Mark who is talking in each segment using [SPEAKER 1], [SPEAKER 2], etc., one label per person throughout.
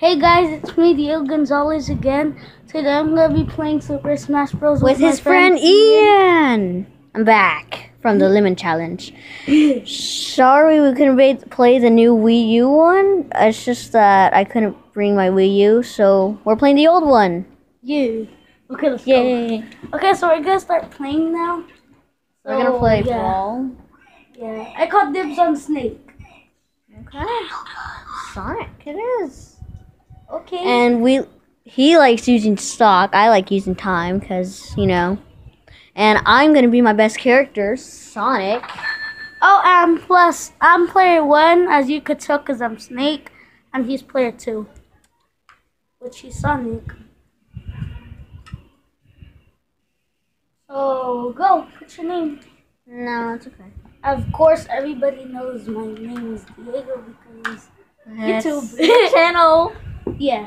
[SPEAKER 1] Hey guys, it's me, Diego Gonzalez again. Today I'm gonna be playing Super Smash Bros.
[SPEAKER 2] With his friend Ian. I'm back from the Lemon Challenge. Sorry we couldn't play the new Wii U one. It's just that I couldn't bring my Wii U, so we're playing the old one.
[SPEAKER 1] Yeah. Okay, let's go.
[SPEAKER 2] Yay.
[SPEAKER 1] Okay, so we're gonna start playing now.
[SPEAKER 2] We're gonna play Brawl.
[SPEAKER 1] Yeah, I caught dibs on Snake.
[SPEAKER 2] Okay. Sonic, it is.
[SPEAKER 1] Okay.
[SPEAKER 2] And he likes using stock. I like using time because, you know. And I'm going to be my best character, Sonic.
[SPEAKER 1] Oh, plus, I'm player 1, as you could tell, because I'm Snake. And he's player 2, which is Sonic. So, go. Put your name.
[SPEAKER 2] No, it's okay.
[SPEAKER 1] Of course, everybody knows my name is Diego because YouTube
[SPEAKER 2] channel.
[SPEAKER 1] Yeah.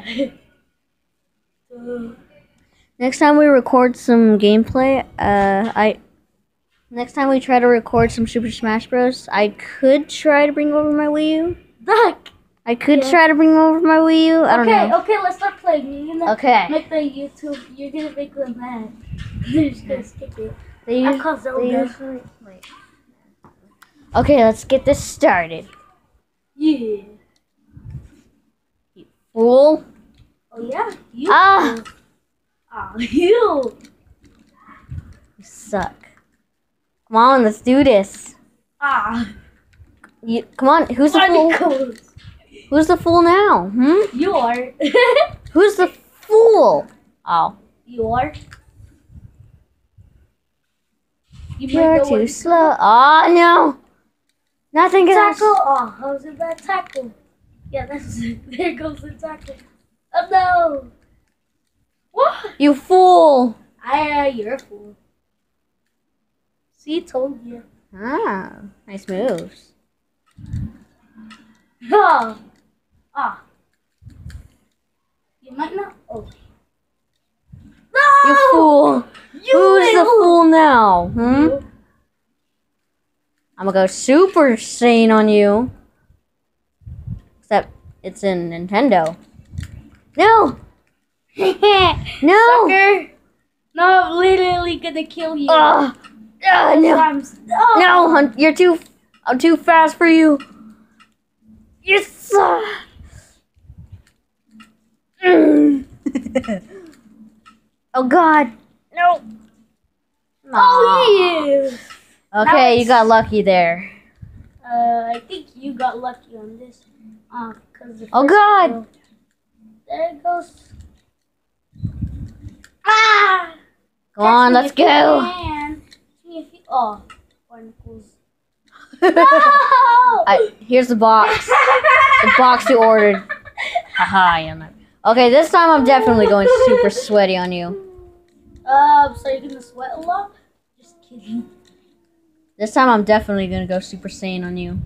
[SPEAKER 2] Next time we record some gameplay, next time we try to record some Super Smash Bros, I could try to bring over my Wii U.
[SPEAKER 1] Duck.
[SPEAKER 2] I could try to bring over my Wii U. I don't know.
[SPEAKER 1] Okay, let's start playing. You're gonna make the YouTube. You're gonna make them mad. They're just gonna skip it.
[SPEAKER 2] Wait. Okay, let's get this started.
[SPEAKER 1] Yeah.
[SPEAKER 2] You fool.
[SPEAKER 1] Oh yeah. You.
[SPEAKER 2] You suck. Come on, let's do this. Come on, who's the fool? Who's the fool now?
[SPEAKER 1] You are.
[SPEAKER 2] Who's the fool? Oh.
[SPEAKER 1] You are.
[SPEAKER 2] You're too slow. Oh no. Nothing can
[SPEAKER 1] tackle. Oh, how's it that tackle? Yeah, that's it. There goes the tackle. Oh no. What?
[SPEAKER 2] You fool.
[SPEAKER 1] You're a fool. See, told you.
[SPEAKER 2] Ah, nice moves.
[SPEAKER 1] You might not. Oh. No!
[SPEAKER 2] You fool. Who's the fool now? I'm gonna go Super Saiyan on you. Except it's in Nintendo. No! No!
[SPEAKER 1] Sucker! No, I'm literally gonna kill you.
[SPEAKER 2] No! No, I'm too fast for you. You suck. Oh God! No!
[SPEAKER 1] Oh yeah!
[SPEAKER 2] Okay, you got lucky there.
[SPEAKER 1] I think you got lucky on this.
[SPEAKER 2] Oh God!
[SPEAKER 1] There it goes.
[SPEAKER 2] Come on, let's go.
[SPEAKER 1] Oh, barnacles. No!
[SPEAKER 2] Here's the box. The box you ordered. Haha, yeah. Okay, this time I'm definitely going super sweaty on you.
[SPEAKER 1] So you're gonna sweat a lot? Just kidding.
[SPEAKER 2] This time I'm definitely gonna go Super Saiyan on you.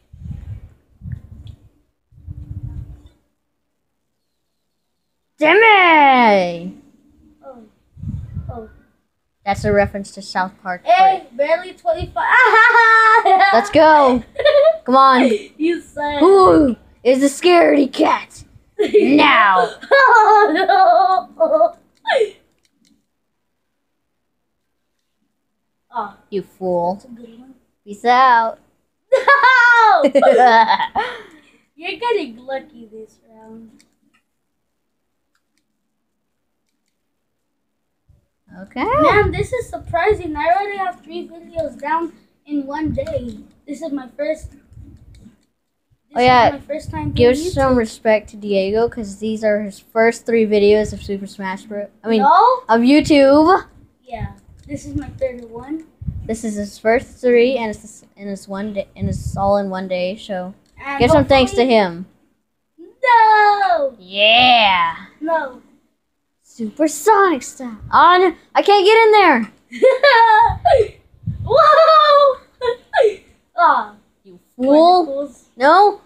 [SPEAKER 2] Demi!
[SPEAKER 1] Oh.
[SPEAKER 2] That's a reference to South Park.
[SPEAKER 1] Hey, barely 25.
[SPEAKER 2] Let's go. Come on.
[SPEAKER 1] You said.
[SPEAKER 2] Who is the scaredy cat? Now.
[SPEAKER 1] Oh, no.
[SPEAKER 2] You fool.
[SPEAKER 1] That's a good one.
[SPEAKER 2] Peace out.
[SPEAKER 1] No! You're getting lucky this round.
[SPEAKER 2] Okay.
[SPEAKER 1] Man, this is surprising. I already have 3 videos down in one day. This is my first. My first time.
[SPEAKER 2] Give some respect to Diego because these are his first 3 videos of Super Smash Bros. Of YouTube.
[SPEAKER 1] Yeah, this is my third one.
[SPEAKER 2] This is his first 3, and it's one day, and it's all in one day. So
[SPEAKER 1] and
[SPEAKER 2] give some thanks to him.
[SPEAKER 1] No.
[SPEAKER 2] Yeah.
[SPEAKER 1] No.
[SPEAKER 2] Super Sonic style. Oh, no, I can't get in there.
[SPEAKER 1] Whoa!
[SPEAKER 2] You fool. No.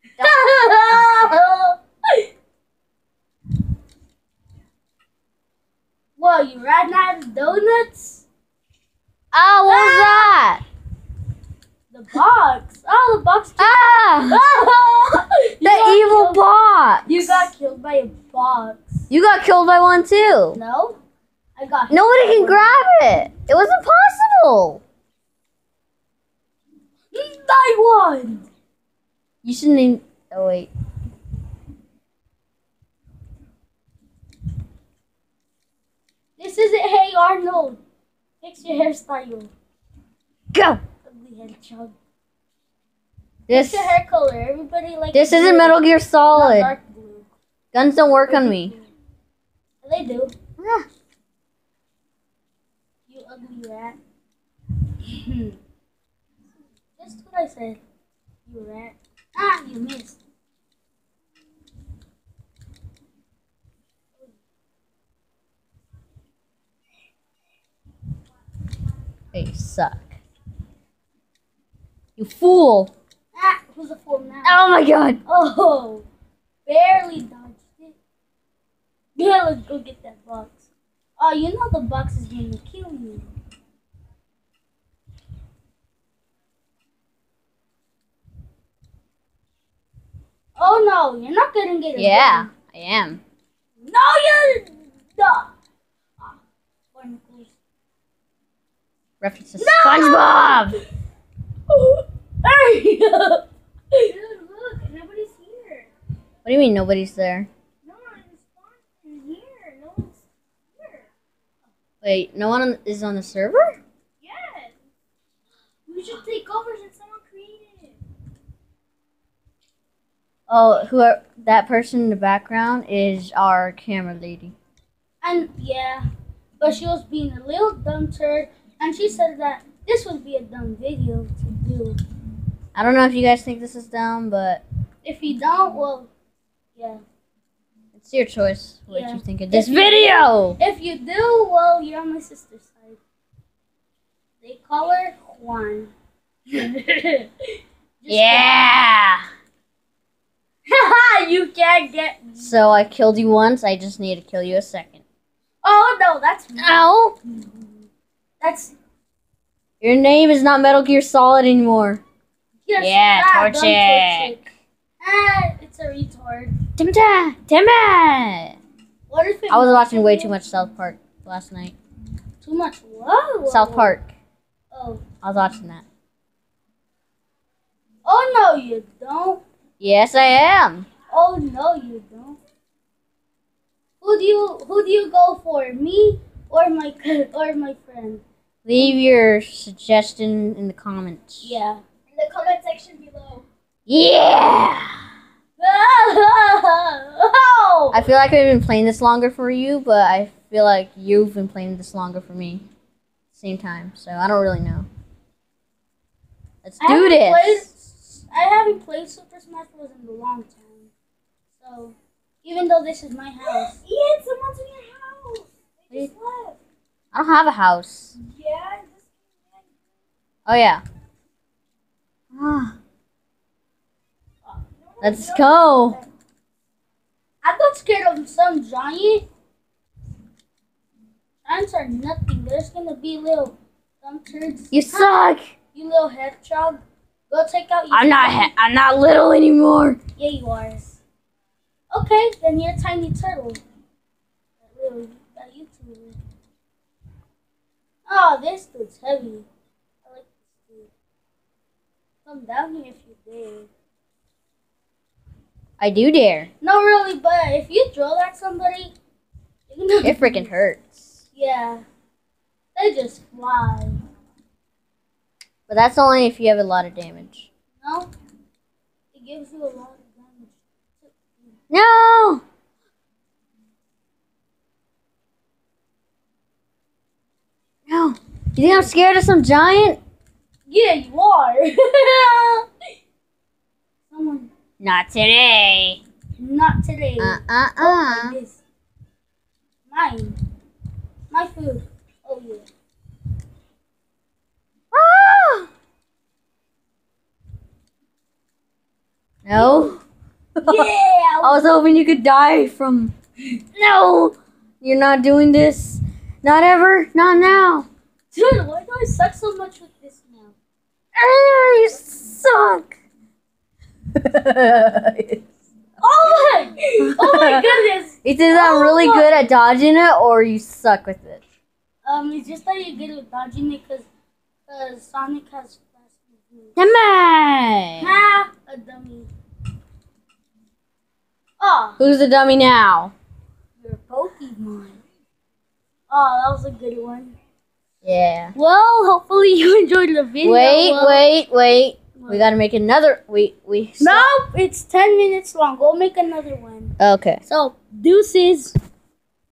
[SPEAKER 1] Whoa, you ran out of donuts?
[SPEAKER 2] Oh, what was that?
[SPEAKER 1] The box. Oh, the box.
[SPEAKER 2] The evil bot.
[SPEAKER 1] You got killed by a box.
[SPEAKER 2] You got killed by one too.
[SPEAKER 1] No? I got hit.
[SPEAKER 2] Nobody can grab it. It was impossible.
[SPEAKER 1] I won!
[SPEAKER 2] You shouldn't even... Oh, wait.
[SPEAKER 1] This isn't Hey Arnold. Fix your hairstyle.
[SPEAKER 2] Go!
[SPEAKER 1] Ugly hedgehog.
[SPEAKER 2] This...
[SPEAKER 1] Fix your hair color. Everybody likes
[SPEAKER 2] This
[SPEAKER 1] blue,
[SPEAKER 2] isn't Metal Gear
[SPEAKER 1] not
[SPEAKER 2] Solid.
[SPEAKER 1] dark blue.
[SPEAKER 2] Guns don't work on me.
[SPEAKER 1] They do.
[SPEAKER 2] Ah.
[SPEAKER 1] You ugly rat. Just what I said. You rat. Ah, you missed.
[SPEAKER 2] Hey, you suck. You fool!
[SPEAKER 1] Ah, who's a fool now?
[SPEAKER 2] Oh my god!
[SPEAKER 1] Oh, barely dodged it. Yeah, let's go get that box. Oh, you know the box is going to kill you. Oh no, you're not gonna get it.
[SPEAKER 2] Yeah, I am.
[SPEAKER 1] No, you're not. Ah, barnacles.
[SPEAKER 2] Reference to SpongeBob!
[SPEAKER 1] Hurry up! Dude, look, nobody's here.
[SPEAKER 2] What do you mean nobody's there?
[SPEAKER 1] No one's here. No one's here.
[SPEAKER 2] Wait, no one is on the server?
[SPEAKER 1] Yes. We should take over since someone created it.
[SPEAKER 2] Oh, that person in the background is our camera lady.
[SPEAKER 1] And yeah, but she was being a little dumb turd, and she said that this would be a dumb video to do.
[SPEAKER 2] I don't know if you guys think this is dumb, but
[SPEAKER 1] If you don't, well, yeah.
[SPEAKER 2] it's your choice what
[SPEAKER 1] Yeah.
[SPEAKER 2] you think of this video.
[SPEAKER 1] If you do, well, you're on my sister's side. They call her Juan. Just
[SPEAKER 2] Yeah!
[SPEAKER 1] kidding. You can't get me.
[SPEAKER 2] So I killed you once, I just need to kill you a second.
[SPEAKER 1] Oh no, that's me.
[SPEAKER 2] Ow!
[SPEAKER 1] That's
[SPEAKER 2] Your name is not Metal Gear Solid anymore.
[SPEAKER 1] yes,
[SPEAKER 2] Yeah,
[SPEAKER 1] don't
[SPEAKER 2] Torchic.
[SPEAKER 1] Ah, it's a retard.
[SPEAKER 2] Damn it!
[SPEAKER 1] What if it
[SPEAKER 2] I was watching way too much South Park last night.
[SPEAKER 1] Too much what?
[SPEAKER 2] South Park.
[SPEAKER 1] Oh.
[SPEAKER 2] I was watching that.
[SPEAKER 1] Oh no, you don't.
[SPEAKER 2] Yes, I am.
[SPEAKER 1] Oh no, you don't. Who do you go for? Me or my friend?
[SPEAKER 2] Leave your suggestion in the comments.
[SPEAKER 1] Yeah. In the comment section below.
[SPEAKER 2] Yeah!
[SPEAKER 1] Oh!
[SPEAKER 2] I feel like I've been playing this longer for you, but I feel like you've been playing this longer for me. Same time, so I don't really know. Let's do this.
[SPEAKER 1] I haven't played Super Smash Bros. In a long time. So, even though this is my house. Ian, someone's in your house. They just left.
[SPEAKER 2] I don't have a house.
[SPEAKER 1] Yeah,
[SPEAKER 2] Oh, yeah. Let's go.
[SPEAKER 1] I got scared of some giant. Giants are nothing. There's gonna be little dumb turds.
[SPEAKER 2] You suck.
[SPEAKER 1] You little hedgehog. Go take out your
[SPEAKER 2] I'm not little anymore.
[SPEAKER 1] Yeah, you are. Okay, then you're a tiny turtle. That YouTuber. Oh, this dude's heavy. I like this dude. Come down here if you dare.
[SPEAKER 2] I do dare.
[SPEAKER 1] No, really, but if you throw at somebody,
[SPEAKER 2] It freaking hurts.
[SPEAKER 1] Yeah. They just fly.
[SPEAKER 2] But that's only if you have a lot of damage.
[SPEAKER 1] No? It gives you a lot of damage.
[SPEAKER 2] No! No. You think I'm scared of some giant?
[SPEAKER 1] Yeah, you are. Someone.
[SPEAKER 2] Not today.
[SPEAKER 1] Not today. Oh, like this. Mine. My food. Oh, yeah.
[SPEAKER 2] Ah! No.
[SPEAKER 1] Yeah!
[SPEAKER 2] I was hoping you could die from. No! You're not doing this. Not ever. Not now.
[SPEAKER 1] Dude, why do I suck so much with this now?
[SPEAKER 2] You suck.
[SPEAKER 1] Oh my! Oh my goodness!
[SPEAKER 2] It's either I'm really good at dodging it or you suck with it.
[SPEAKER 1] It's just that you get it dodging it because Sonic has fast movement.
[SPEAKER 2] Timmy!
[SPEAKER 1] Ha! A dummy. Oh,
[SPEAKER 2] Who's the dummy now?
[SPEAKER 1] your Pokemon. Oh, that was a good one.
[SPEAKER 2] Yeah.
[SPEAKER 1] Well, hopefully you enjoyed the video.
[SPEAKER 2] Wait. We gotta make another. We.
[SPEAKER 1] No, it's 10 minutes long. We'll make another one.
[SPEAKER 2] Okay.
[SPEAKER 1] So, deuces.